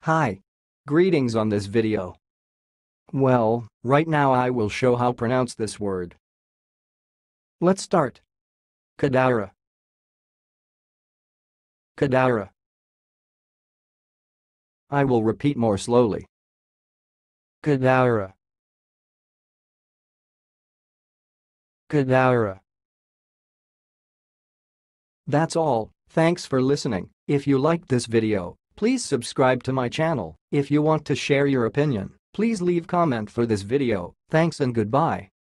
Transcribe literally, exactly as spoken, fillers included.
Hi. Greetings on this video. Well, right now I will show how pronounce this word. Let's start. Qaddoura. Qaddoura. I will repeat more slowly. Qaddoura. Qaddoura. That's all. Thanks for listening. If you liked this video, please subscribe to my channel. If you want to share your opinion, please leave comment for this video. Thanks and goodbye.